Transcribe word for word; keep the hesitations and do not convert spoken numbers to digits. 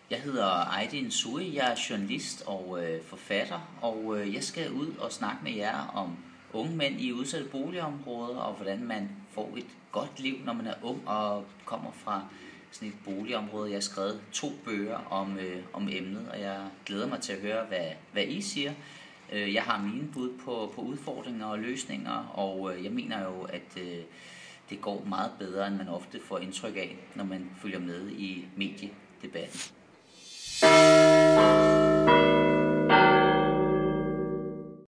Jeg hedder Aydin Soei, jeg er journalist og øh, forfatter, og øh, jeg skal ud og snakke med jer om unge mænd i udsatte boligområder, og hvordan man får et godt liv, når man er ung og kommer fra sådan et boligområde. Jeg har skrevet to bøger om, øh, om emnet, og jeg glæder mig til at høre, hvad, hvad I siger. Jeg har mine bud på, på udfordringer og løsninger, og øh, jeg mener jo, at øh, det går meget bedre, end man ofte får indtryk af, når man følger med i mediedebatten.